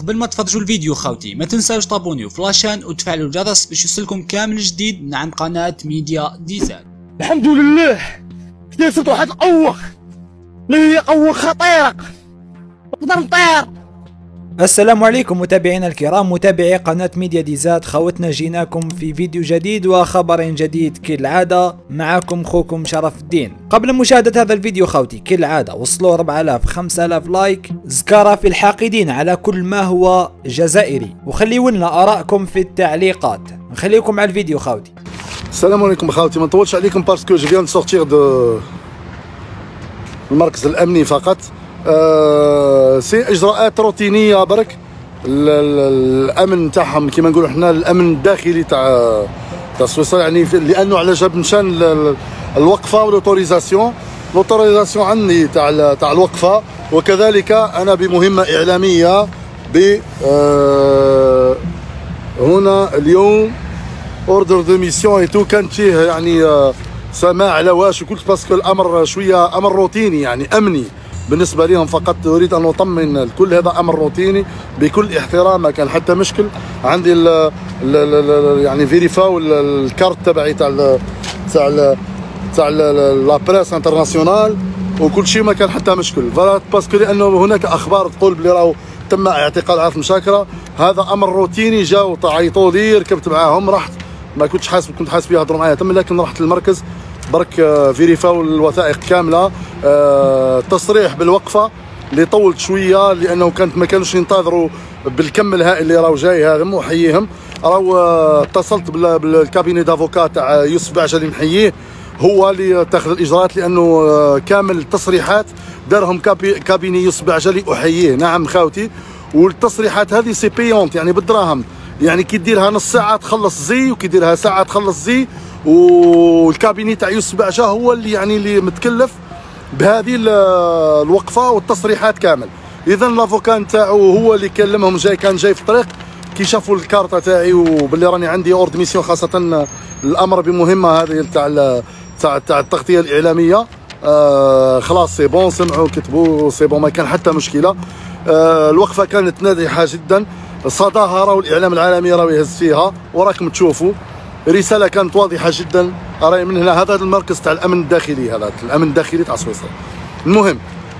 قبل ما تفرجوا الفيديو خوتي ما تنساوش تابونيو في لاشين وتفعلوا الجرس باش يوصلكم كامل جديد من عند قناة ميديا ديزاد. الحمد لله اكتسبت واحد القوة اللي هي قوة خطيرة، نقدر نطير. السلام عليكم متابعينا الكرام، متابعي قناة ميديا ديزاد. خوتنا جيناكم في فيديو جديد وخبر جديد كالعادة، معكم خوكم شرف الدين. قبل مشاهدة هذا الفيديو خوتي كالعادة وصلوا 4000 5000 لايك، زكارة في الحاقدين على كل ما هو جزائري، وخليوا لنا آراءكم في التعليقات. نخليكم مع الفيديو خوتي. السلام عليكم خوتي، ما نطولش عليكم باسكو جو فيان سورتير دو المركز الأمني فقط. سي اجراءات روتينيه برك. الامن تاعهم كيما نقولوا حنا الامن الداخلي تاع سويسرا، يعني لانه على جاب نشان الوقفه والاوتوريزاسيون عندي تاع الوقفه، وكذلك انا بمهمه اعلاميه ب هنا اليوم اوردر دو ميسيون اي تو، كانت فيه يعني سماع على واش وكلت باسكو الامر شويه امر روتيني يعني امني بالنسبه لهم فقط. اريد ان اطمن الكل، هذا امر روتيني بكل احترام، ما كان حتى مشكل. عندي يعني فيريفاو الكارت تبعي تاع لا بريس انترناسيونال وكل شيء، ما كان حتى مشكل. باسكو لانه هناك اخبار تقول بلي راهو تم اعتقال عاصم شاكره، هذا امر روتيني. جاو عيطوا لي، ركبت معاهم، رحت، ما كنت حاسب يهضروا معايا تم، لكن رحت للمركز برك فيريفاو الوثائق كامله. تصريح بالوقفه اللي طولت شويه لانه ما كانوش ينتظروا بالكم الهائل اللي راهو جاي. هذا محييهم. راهو اتصلت بالكابيني دافوكا تاع يوسف بعجه اللي نحييه، هو اللي اتخذ الاجراءات، لانه كامل التصريحات دارهم كابيني يوسف بعجه اللي احييه. نعم خاوتي، والتصريحات هذه سي بيونت يعني بالدراهم، يعني كي ديرها نص ساعه تخلص زي، وكي ديرها ساعه تخلص زي. والكابيني تاع يوسف بعجه هو اللي يعني اللي متكلف بهذه الوقفه والتصريحات كامل. اذا لافوكا تاعو هو اللي كلمهم، كان جاي في الطريق، كي شافوا الكارطه تاعي وباللي راني عندي اورد ميسيون، خاصه الامر بمهمه هذه تاع التغطيه الاعلاميه. خلاص سي بون، سمعوا كتبوا سي بون، ما كان حتى مشكله. الوقفه كانت ناجحه جدا، صداها راهو الاعلام العالمي راهو يهز فيها، وراكم تشوفوا رساله كانت واضحه جدا. راهي من هنا، هذا المركز تاع الامن الداخلي، هذا الامن الداخلي تاع سويسرا. المهم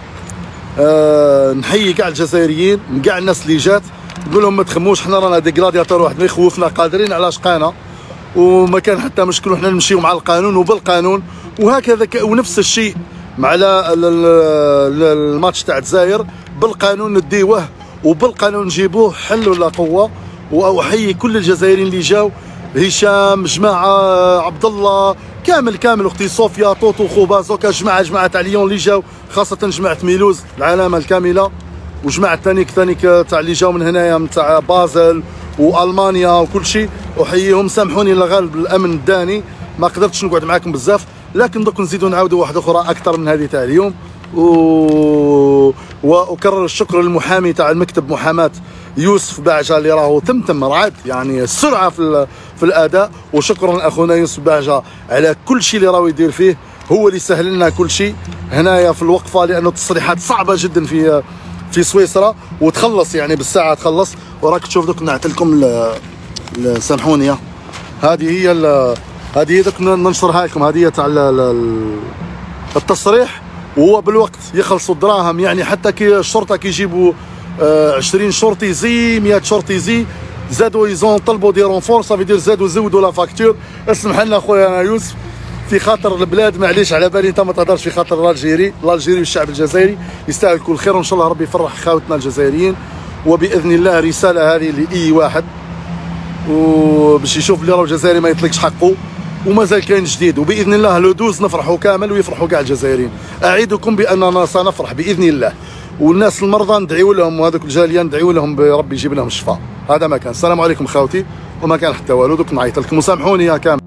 نحيي كاع الجزائريين، كاع الناس اللي جات، نقول لهم ما تخموش، حنا رانا دي غلادياتور، واحد ما يخوفنا، قادرين على شقانا وما كان حتى مشكل، وحنا نمشيو مع القانون وبالقانون. وهكذا ونفس الشيء مع الماتش تاع الجزائر، بالقانون نديوه وبالقانون نجيبوه حل ولا قوه. واحيي كل الجزائريين اللي جاو، هشام، جماعه، عبد الله، كامل اختي صوفيا، طوطو، خوبا، زوكا، جماعه تاع ليون اللي جاو، خاصه جماعه ميلوز العلامه الكامله، وجماعه ثانيك تاع اللي جاو من هنايا تاع بازل والمانيا وكل شيء. احييهم. سامحوني الغالب الامن الداني ما قدرتش نقعد معاكم بزاف، لكن دوك نزيدوا نعاودوا واحده اخرى اكثر من هذه تاع اليوم. واكرر الشكر للمحامي تاع المكتب محاماه يوسف بعجه اللي راهو تم رعد، يعني السرعه في الاداء. وشكرا لاخونا يوسف بعجه على كل شيء اللي راهو يدير فيه، هو اللي سهل لنا كل شيء هنايا في الوقفه، لانه التصريحات صعبه جدا في سويسرا، وتخلص يعني بالساعه تخلص. وراك تشوف دوك نعت لكم سامحوني، هذه هي دوك ننشرها لكم، هذه تاع التصريح، وهو بالوقت يخلصوا الدراهم. يعني حتى كي الشرطه كيجيبوا 20 شرطي زي 100 شرطي زي، زادوا يزون طلبوا دي رونفور، صافي دير زادوا زودوا لا فاكتور. اسمح لنا خويا انا يوسف، في خاطر البلاد، معليش على بالي انت ما تهضرش في خاطر الالجيري والشعب الجزائري يستاهل كل خير، وان شاء الله ربي يفرح خاوتنا الجزائريين. وباذن الله رساله هذه لاي واحد وباش يشوف اللي راهو الجزائري ما يطلقش حقه، ومازال كاين جديد. وباذن الله لو 12 نفرحوا كامل ويفرحوا كاع الجزائريين. اعدكم باننا سنفرح باذن الله. والناس المرضى ندعيو لهم، وهذوك الجاليه ندعيو لهم بربي يجيب لهم الشفاء. هذا ما كان. السلام عليكم خاوتي، وما كان حتى والو، دوك نعيط لكم وسامحوني يا كامل.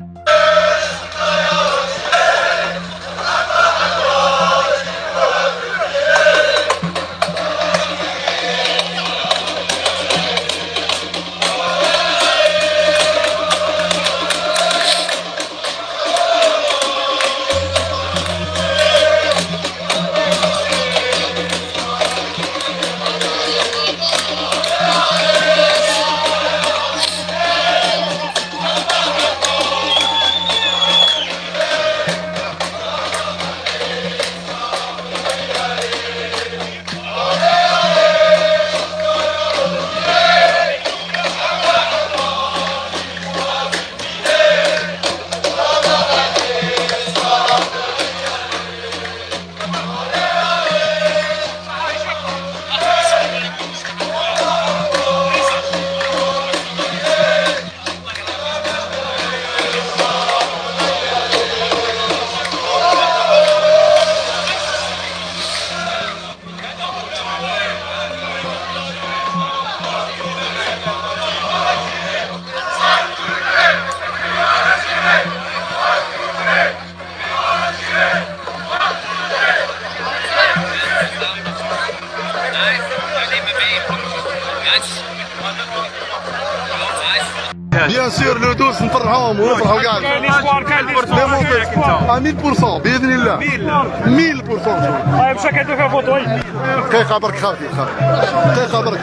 بيان سور لو دوس نفرحوهم ونفرحوا كاع. كاين اسبوار كاين لي مونتي 1000% باذن الله. 1000%. طيب مشى كيدير فيها فوتو. دقيقة برك خاوتي دقيقة برك.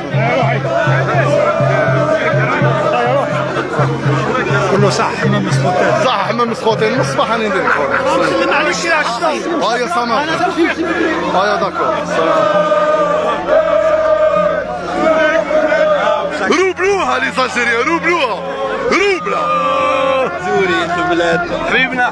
كله صح حمام مسخوطين. صح حمام مسخوطين من الصباح انا ندير. سلم على الشارع شنو؟ هيا سامع. هيا داكور. روبلوها لي زالجيريا روبلوها روبلا. زوري في البلاد. حبيبنا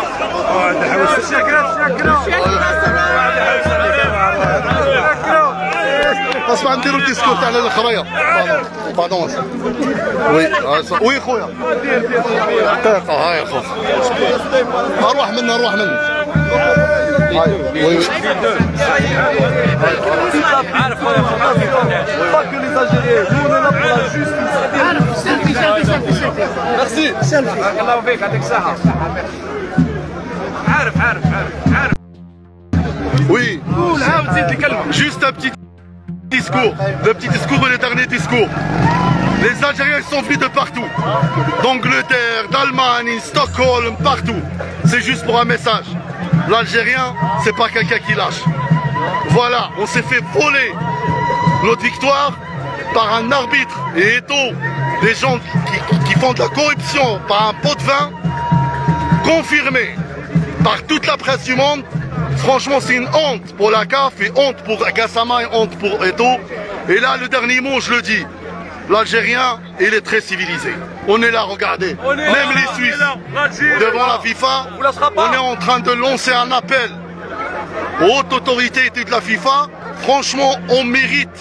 اسمع نديرو الديسكور تاع الخرايا. باردون. وي خويا. دقيقة هاي خويا. اروح مني وي عارف خويا باك لي زالجيريين نو نبغى جوست عارف سيلفي ميرسي بارك الله فيك يعطيك الصحة. عارف وي قول عاود زيد لي كلمة. juste un petit discours, le petit discours et le dernier discours. Les Algériens ils sont venus de partout, d'Angleterre, d'Allemagne, Stockholm, partout. C'est juste pour un message. L'Algérien, c'est pas quelqu'un qui lâche. Voilà, on s'est fait voler notre victoire par un arbitre et Eto'o, des gens qui font de la corruption par un pot de vin, confirmé par toute la presse du monde. Franchement, c'est une honte pour la CAF et honte pour Gassama et honte pour Eto'o. Et là, le dernier mot, je le dis, l'Algérien, il est très civilisé. On est là, regardez, même les Suisses, devant la FIFA, on est en train de lancer un appel aux hautes autorités de la FIFA. Franchement, on mérite.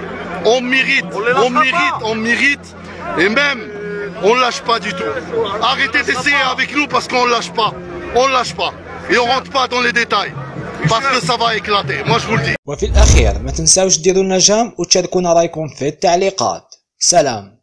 Et même, on ne lâche pas du tout. Arrêtez d'essayer avec nous parce qu'on ne lâche pas. Et on rentre pas dans les détails. Parce que ça va éclater. Moi, je vous le dis. وفي الأخير ما تنساوش ديروا لنا جام وتشاركونا رايكم في التعليقات. سلام.